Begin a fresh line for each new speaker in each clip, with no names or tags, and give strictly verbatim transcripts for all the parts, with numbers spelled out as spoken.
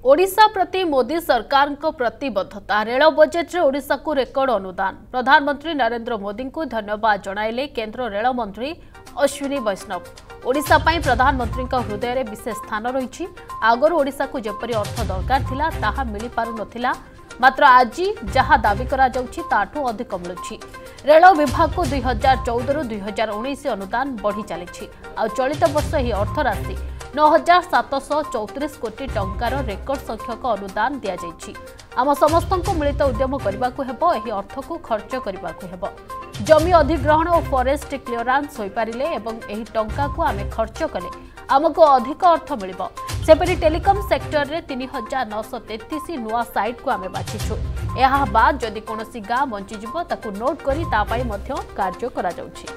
ओडिशा प्रति मोदी सरकार को प्रतिबद्धता रेल बजेट रे ओडिशा को रेकर्ड अनुदान। प्रधानमंत्री नरेंद्र मोदी को धन्यवाद जणाइले केंद्र रेल मंत्री अश्विनी वैष्णव। ओडिशा पई प्रधानमंत्री हृदय रे विशेष स्थान रही। आगर ओडिशा को जेपरी अर्थ दरकार थिला ताहा मिली पारु नथिला, मात्र आज जहाँ दाबी करा जाउछि ताठू अधिक मिलुछि। रेल विभाग को दुई हजार चौदह रु दुई हजार उन्नीस अनुदान बढ़ी चली। आ चलित वर्ष यह अर्थ राशि नौ हजार सातश चौतीस कोटी टंकार रेकर्ड संख्यक अनुदान दि जाइछि। आम समस्त मिलित उद्यम करने को एही अर्थ को खर्च करने को जमी अधिग्रहण और फॉरेस्ट क्लियरेंस हो पारे एवं एही टंका को आमे खर्च कले आमको अधिक अर्थ मिलिबो। सेपरि टेलीकॉम सेक्टर रे तीन हजार नौ सौ तैंतीस नुआ साइट को आमे बाछिछु। एहा बाद जदि कोनोसी गाँ बंची जिवो ताकू नोट करी ता पई मध्य कार्य करा जाउछि।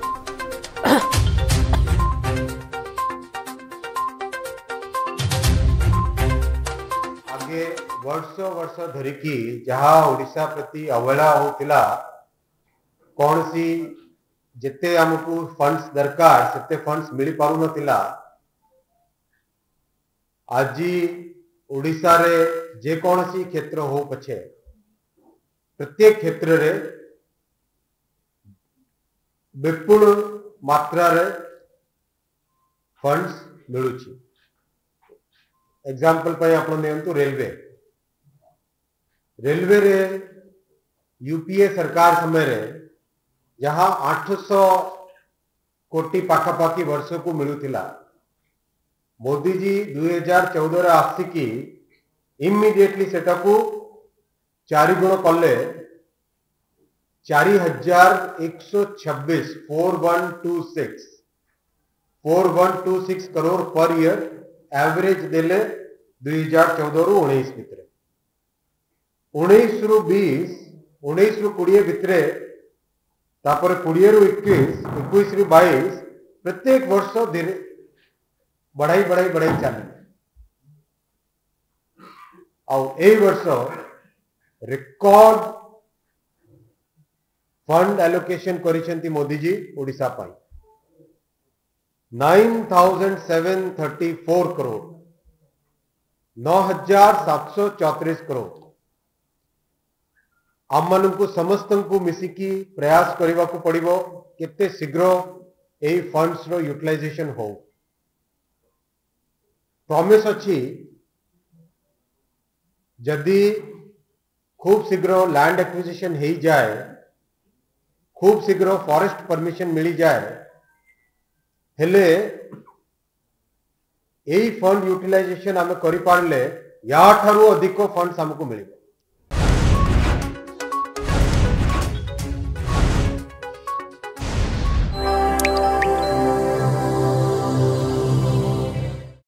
आगे वर्ष वर्ष धरिकी जहाँ ओडिशा प्रति अवहेला होतिला, कौन सी जिते आमको फंड्स दरकार सेते फंड्स मिल पारु नथिला। आज ओडिशा रे जे कौन सी क्षेत्र हो पछे प्रत्येक क्षेत्र रे विपुल मात्रा रे फंड्स मिलुछि। एग्जांपल पे आपण नियंतु रेलवे रेलवे रे यूपीए सरकार समय रे जहाँ आठ सौ कोटी पाखापाखि वर्ष को मिलुथिला, मोदी जी दुई हजार चौदह रे आसिकी इमिडिएटली सेटा को चारि गुण कले चारि हजार एक सौ छब्बीस four one two six four one two six crore per year average देले दुई हजार चौदह रु उन्नीस भितर उन्नीस रु बीस उन्नीस रु कोड़े भितर तापर कोड़े रु इक्कीस इक्कीस रु बाईस प्रत्येक वर्ष धीरे बढ़ाई बढ़ाई बढ़ाई चले। आउ ए वर्ष रिकॉर्ड फंड एलोकेशन करिसेंती मोदी जी ओडिशा पाई nine thousand seven thirty four crore नौ हजार सात सौ चौतीस करोड़। आम मान को समस्त को मिसिकी प्रयास करने को पड़ो केते शीघ्र यही फंड्स रो यूटिलाइजेशन हो। प्रॉमिस अच्छी जदि खूब शीघ्र लैंड एक्विजिशन हो जाए, खूब शीघ्र फॉरेस्ट परमिशन मिली जाए, हेले यही फंड यूटिलाइजेशन आम कर पारे या ठारू अधिक फंड्स हमको मिले।